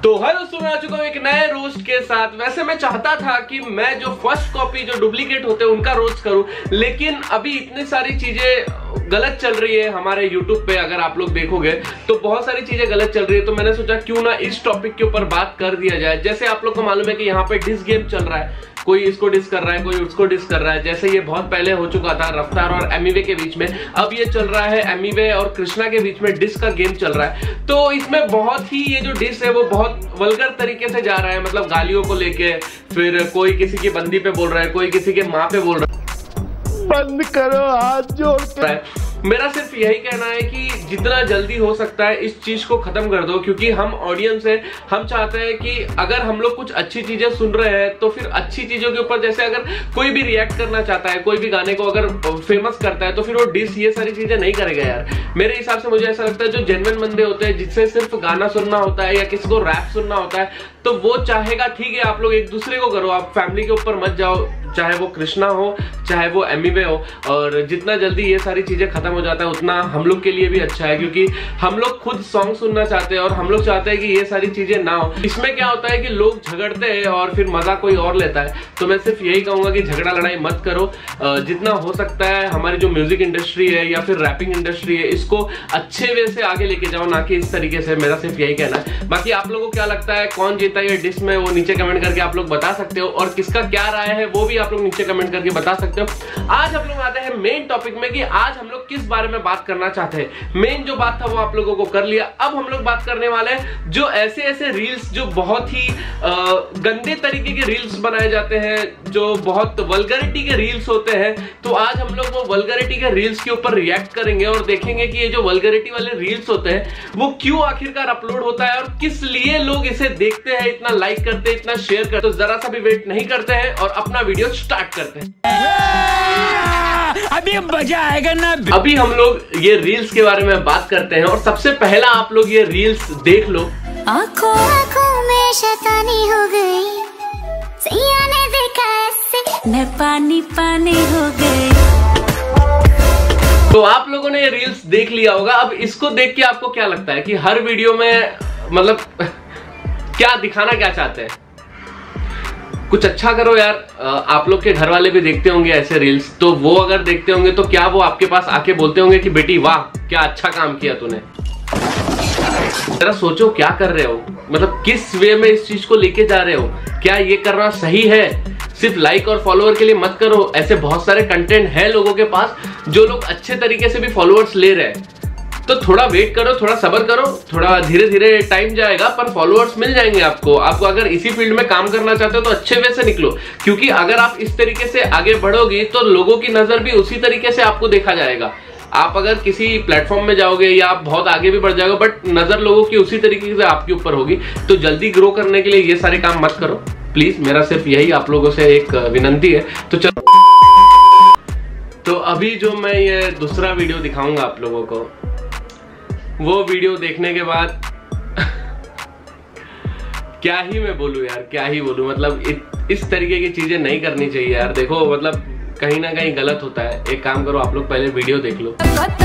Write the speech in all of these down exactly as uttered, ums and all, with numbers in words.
तो हेलो दोस्तों, मैं आ चुका हूँ एक नए रोस्ट के साथ। वैसे मैं चाहता था कि मैं जो फर्स्ट कॉपी जो डुप्लीकेट होते हैं उनका रोस्ट करूं, लेकिन अभी इतनी सारी चीजें गलत चल रही है हमारे यूट्यूब पे। अगर आप लोग देखोगे तो बहुत सारी चीजें गलत चल रही है, तो मैंने सोचा क्यों ना इस टॉपिक के ऊपर बात कर दिया जाए। जैसे आप लोग को मालूम है कि यहाँ पे डिस गेम चल रहा है, कोई इसको डिस कर रहा है, कोई उसको डिस कर रहा है। जैसे ये बहुत पहले हो चुका था रफ्तार और एमिवे के बीच में, अब ये चल रहा है एमिवे और कृष्णा के बीच में डिस का गेम चल रहा है। तो इसमें बहुत ही ये जो डिस है वो बहुत वल्गर तरीके से जा रहा है, मतलब गालियों को लेके, फिर कोई किसी की बंदी पे बोल रहा है, कोई किसी के माँ पे बोल रहा है। बंद करो हाथ जोड़ के। मेरा सिर्फ यही कहना है कि जितना जल्दी हो सकता है इस चीज को खत्म कर दो, क्योंकि हम ऑडियंस है, हम चाहते हैं कि अगर हम लोग कुछ अच्छी चीजें सुन रहे हैं तो फिर अच्छी चीजों के ऊपर, जैसे अगर कोई भी रिएक्ट करना चाहता है, कोई भी गाने को अगर फेमस करता है तो फिर वो डिस ये सारी चीजें नहीं करेगा यार। मेरे हिसाब से मुझे ऐसा लगता है जो जेन्युइन बंदे होते हैं, जिससे सिर्फ गाना सुनना होता है या किसी को रैप सुनना होता है, तो वो चाहेगा ठीक है आप लोग एक दूसरे को करो, आप फैमिली के ऊपर मत जाओ, चाहे वो कृष्णा हो चाहे वो एमिवे हो। और जितना जल्दी ये सारी चीजें खत्म हो जाता है उतना हम लोग के लिए भी अच्छा है, क्योंकि हम लोग खुद सॉन्ग सुनना चाहते हैं और हम लोग चाहते हैं कि ये सारी चीजें ना हो। इसमें क्या होता है कि लोग झगड़ते हैं और फिर मजा कोई और लेता है। तो मैं सिर्फ यही कहूंगा कि झगड़ा लड़ाई मत करो, जितना हो सकता है हमारी जो म्यूजिक इंडस्ट्री है या फिर रैपिंग इंडस्ट्री है इसको अच्छे वे से आगे लेके जाओ, ना कि इस तरीके से। मेरा सिर्फ यही कहना है। बाकी आप लोगों को क्या लगता है, कौन जीता ये डिस में, वो नीचे कमेंट करके आप लोग बता सकते हो, और किसका क्या राय है वो भी आप लोग नीचे कमेंट करके बता सकते हो। आज हम लोग आते हैं मेन टॉपिक में कि आज हम लोग किस बारे में बात करना चाहते हैं। मेन जो बात था वो आप लोगों को कर लिया। अब हम लोग बात करने वाले हैं जो ऐसे ऐसे रील्स जो बहुत ही आ, गंदे तरीके के रील्स बनाए जाते हैं, जो बहुत वल्गरिटी के रील्स होते हैं। तो आज हम लोग वो वल्गरिटी के रील्स के ऊपर रिएक्ट करेंगे और देखेंगे कि ये जो वल्गरिटी वाले रील्स होते हैं वो क्यों आखिरकार अपलोड होता है और किस लिए लोग इसे देखते हैं, इतना लाइक करते हैं, इतना शेयर करते हैं। तो जरा सा भी वेट नहीं करते हैं और अपना वीडियो स्टार्ट करते हैं। अभी मजा आएगा ना। अभी हम लोग ये रील्स के बारे में बात करते हैं और सबसे पहला आप लोग ये रील्स देख लो। आँखों आँखों में शैतानी हो गई, सैया ने देखा ऐसे मैं पानी पानी हो गई। तो आप लोगों ने ये रील्स देख लिया होगा। अब इसको देख के आपको क्या लगता है कि हर वीडियो में मतलब क्या दिखाना क्या चाहते हैं? कुछ अच्छा करो यार। आप लोग के घर वाले भी देखते होंगे ऐसे रील्स, तो वो अगर देखते होंगे तो क्या वो आपके पास आके बोलते होंगे कि बेटी वाह क्या अच्छा काम किया तूने? जरा सोचो क्या कर रहे हो, मतलब किस वे में इस चीज को लेके जा रहे हो? क्या ये करना सही है? सिर्फ लाइक और फॉलोअर के लिए मत करो। ऐसे बहुत सारे कंटेंट है लोगों के पास जो लोग अच्छे तरीके से भी फॉलोअर्स ले रहे हैं। तो थोड़ा वेट करो, थोड़ा सब्र करो, थोड़ा धीरे धीरे टाइम जाएगा पर फॉलोअर्स मिल जाएंगे आपको। आपको अगर इसी फील्ड में काम करना चाहते हो तो अच्छे वे से निकलो, क्योंकि अगर आप इस तरीके से आगे बढ़ोगे तो लोगों की नजर भी उसी तरीके से आपको देखा जाएगा। आप अगर किसी प्लेटफॉर्म में जाओगे या आप बहुत आगे भी बढ़ जाओगे, बट नजर लोगों की उसी तरीके से आपके ऊपर होगी। तो जल्दी ग्रो करने के लिए ये सारे काम मत करो प्लीज। मेरा सिर्फ यही आप लोगों से एक विनंती है। तो चलो, तो अभी जो मैं ये दूसरा वीडियो दिखाऊंगा आप लोगों को, वो वीडियो देखने के बाद क्या ही मैं बोलूं यार, क्या ही बोलूं। मतलब इत, इस तरीके की चीजें नहीं करनी चाहिए यार। देखो मतलब कहीं ना कहीं गलत होता है। एक काम करो, आप लोग पहले वीडियो देख लो।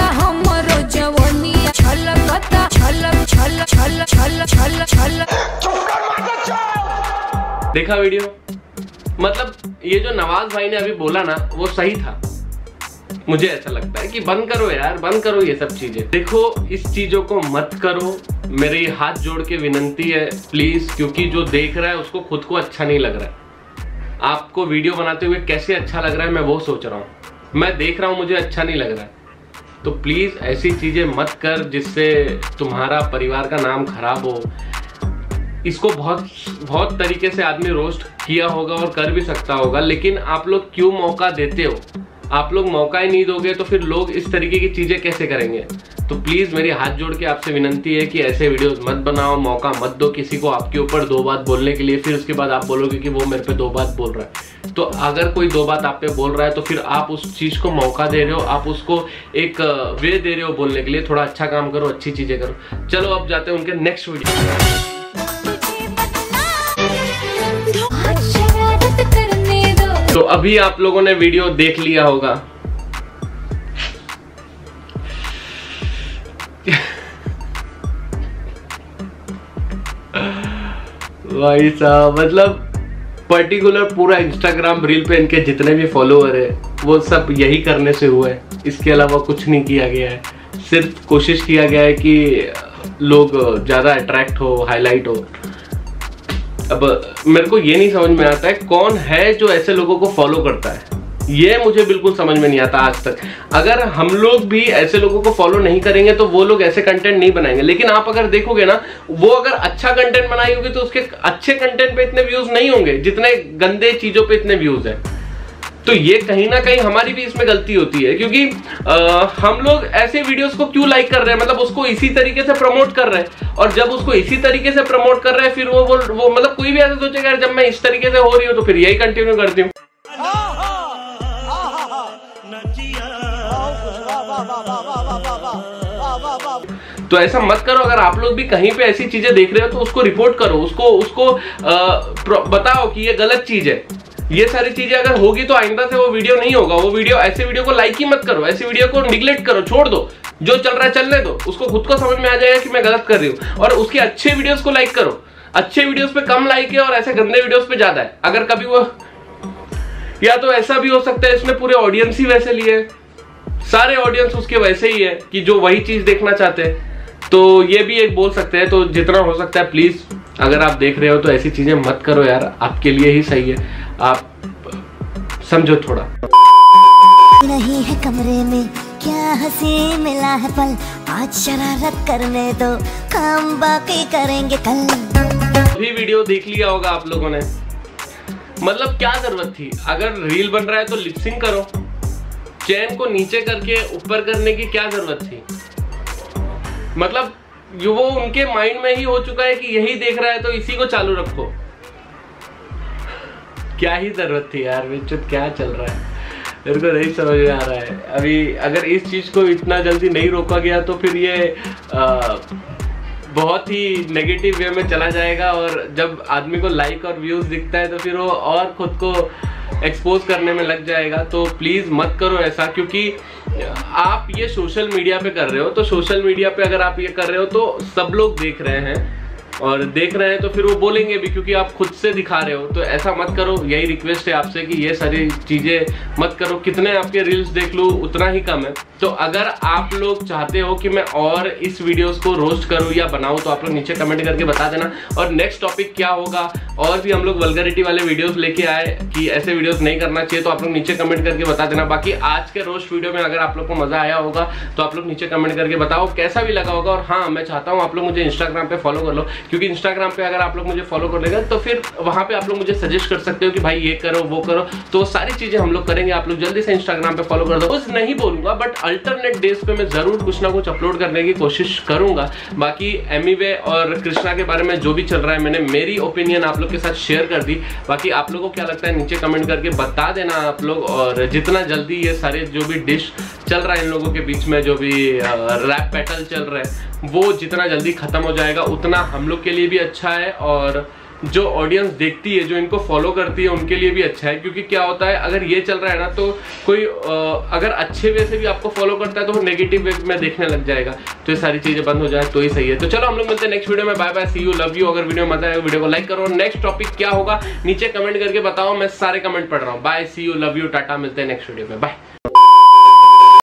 देखा वीडियो? मतलब ये जो नवाज भाई ने अभी बोला ना वो सही था। मुझे ऐसा लगता है कि बंद करो यार, बंद करो ये सब चीजें। देखो इस चीजों को मत करो, मेरी हाथ जोड़ के विनंती है प्लीज, क्योंकि जो देख रहा है उसको खुद को अच्छा नहीं लग रहा है। आपको वीडियो बनाते हुए कैसे अच्छा लग रहा है मैं वो सोच रहा हूँ। मैं देख रहा हूँ, मुझे अच्छा नहीं लग रहा है। तो प्लीज ऐसी चीजें मत कर जिससे तुम्हारा परिवार का नाम खराब हो। इसको बहुत बहुत तरीके से आदमी रोस्ट किया होगा और कर भी सकता होगा, लेकिन आप लोग क्यों मौका देते हो? आप लोग मौका ही नहीं दोगे तो फिर लोग इस तरीके की चीजें कैसे करेंगे? तो प्लीज मेरी हाथ जोड़ के आपसे विनंती है कि ऐसे वीडियोस मत बनाओ। मौका मत दो किसी को आपके ऊपर दो बात बोलने के लिए, फिर उसके बाद आप बोलोगे कि वो मेरे पे दो बात बोल रहा है। तो अगर कोई दो बात आप पे बोल रहा है तो फिर आप उस चीज को मौका दे रहे हो, आप उसको एक वे दे रहे हो बोलने के लिए। थोड़ा अच्छा काम करो, अच्छी चीजें करो। चलो अब जाते हैं उनके नेक्स्ट वीडियो। तो अभी आप लोगों ने वीडियो देख लिया होगा। भाई साहब मतलब पर्टिकुलर पूरा इंस्टाग्राम रील पे इनके जितने भी फॉलोअर है वो सब यही करने से हुआ है, इसके अलावा कुछ नहीं किया गया है। सिर्फ कोशिश किया गया है कि लोग ज़्यादा अट्रैक्ट हो, हाईलाइट हो। अब मेरे को ये नहीं समझ में आता है कौन है जो ऐसे लोगों को फॉलो करता है, ये मुझे बिल्कुल समझ में नहीं आता आज तक। अगर हम लोग भी ऐसे लोगों को फॉलो नहीं करेंगे तो वो लोग ऐसे कंटेंट नहीं बनाएंगे। लेकिन आप अगर देखोगे ना, वो अगर अच्छा कंटेंट बनाई होगी तो उसके अच्छे कंटेंट पे इतने व्यूज नहीं होंगे जितने गंदे चीजों पे इतने व्यूज हैं। तो ये कहीं ना कहीं हमारी भी इसमें गलती होती है, क्योंकि आ, हम लोग ऐसे वीडियोस को क्यों लाइक कर रहे हैं, मतलब उसको इसी तरीके से प्रमोट कर रहे हैं। और जब उसको इसी तरीके से प्रमोट कर रहे हैं फिर वो वो, वो मतलब कोई भी ऐसा सोचेगा जब मैं इस तरीके से हो रही हूँ तो फिर यही कंटिन्यू करती हूँ। तो ऐसा मत करो। अगर आप लोग भी कहीं पे ऐसी चीजें देख रहे हो तो उसको रिपोर्ट करो, उसको उसको आ, बताओ कि ये गलत चीज है। ये सारी चीजें अगर होगी तो आइंदा से वो वीडियो नहीं होगा। वो वीडियो, ऐसे वीडियो को लाइक ही मत करो, ऐसे वीडियो को निगलेक्ट करो, छोड़ दो। जो चल रहा है चलने दो, उसको खुद को समझ में आ जाएगा कि मैं गलत कर रही हूँ। और उसके अच्छे वीडियोस को लाइक करो। अच्छे वीडियोस पे कम लाइक है और ऐसे गंदे वीडियोस पे ज्यादा है। अगर कभी वो, या तो ऐसा भी हो सकता है इसने पूरे ऑडियंस ही वैसे लिए, सारे ऑडियंस उसके वैसे ही है कि जो वही चीज देखना चाहते हैं, तो ये भी एक बोल सकते हैं। तो जितना हो सकता है प्लीज, अगर आप देख रहे हो तो ऐसी चीजें मत करो यार, आपके लिए ही सही है। आप समझो थोड़ा। नहीं है कमरे में क्या हंसी मिला है पल, आज शरारत करने दो, काम बाकी करेंगे कल। भी वीडियो देख लिया होगा आप लोगों ने, मतलब क्या जरूरत थी? अगर रील बन रहा है तो लिपसिंग करो, चैन को नीचे करके ऊपर करने की क्या जरूरत थी? मतलब वो उनके माइंड में ही हो चुका है कि यही देख रहा है तो इसी को चालू रखो। क्या ही जरूरत थी यार, विचुत क्या चल रहा है मेरे को नहीं समझ में आ रहा है। अभी अगर इस चीज को इतना जल्दी नहीं रोका गया तो फिर ये आ, बहुत ही नेगेटिव वे में चला जाएगा। और जब आदमी को लाइक और व्यूज दिखता है तो फिर वो और खुद को एक्सपोज करने में लग जाएगा। तो प्लीज मत करो ऐसा, क्योंकि आप ये सोशल मीडिया पे कर रहे हो, तो सोशल मीडिया पे अगर आप ये कर रहे हो तो सब लोग देख रहे हैं, और देख रहे हैं तो फिर वो बोलेंगे भी, क्योंकि आप खुद से दिखा रहे हो। तो ऐसा मत करो, यही रिक्वेस्ट है आपसे कि ये सारी चीजें मत करो। कितने आपके रील्स देख लूँ उतना ही कम है। तो अगर आप लोग चाहते हो कि मैं और इस वीडियोस को रोस्ट करूं या बनाऊं तो आप लोग नीचे कमेंट करके बता देना। और नेक्स्ट टॉपिक क्या होगा, और भी हम लोग वल्गरिटी वाले वीडियोस लेके आए कि ऐसे वीडियोस नहीं करना चाहिए, तो आप लोग नीचे कमेंट करके बता देना। बाकी आज के रोस्ट वीडियो में अगर आप लोग को मजा आया होगा तो आप लोग नीचे कमेंट करके बताओ कैसा भी लगा होगा। और हाँ, मैं चाहता हूँ आप लोग मुझे इंस्टाग्राम पे फॉलो कर लो, क्योंकि इंस्टाग्राम पे अगर आप लोग मुझे फॉलो कर लेगा तो फिर वहां पे आप लोग मुझे सजेस्ट कर सकते हो कि भाई ये करो वो करो, तो सारी चीजें हम लोग करेंगे। आप लोग जल्दी से इंस्टाग्राम पे फॉलो कर दो। कुछ नहीं बोलूंगा बट अल्टरनेट डेज पे मैं जरूर कुछ ना कुछ अपलोड करने की कोशिश करूंगा। बाकी एमीवे और कृष्णा के बारे में जो भी चल रहा है, मैंने मेरी ओपिनियन आप लोग के साथ शेयर कर दी। बाकी आप लोगों को क्या लगता है नीचे कमेंट करके बता देना आप लोग। और जितना जल्दी ये सारे जो भी डिश चल रहा है इन लोगों के बीच में, जो भी रैप बैटल चल रहा है, वो जितना जल्दी खत्म हो जाएगा उतना हम लोग के लिए भी अच्छा है, और जो ऑडियंस देखती है, जो इनको फॉलो करती है, उनके लिए भी अच्छा है। क्योंकि क्या होता है, अगर ये चल रहा है ना तो कोई अगर अच्छे वे से भी आपको फॉलो करता है तो वो नेगेटिव वे में देखने लग जाएगा। तो ये सारी चीजें बंद हो जाए तो ही सही है। तो चलो हम लोग मिलते हैं नेक्स्ट वीडियो में। Bye bye, see you, love you. अगर वीडियो में मजा आए वीडियो को लाइक करो। नेक्स्ट टॉपिक क्या होगा नीचे कमेंट करके बताओ, मैं सारे कमेंट पढ़ रहा हूँ। Bye, see you, love you, tata. मिलते हैं नेक्स्ट वीडियो में, बाय।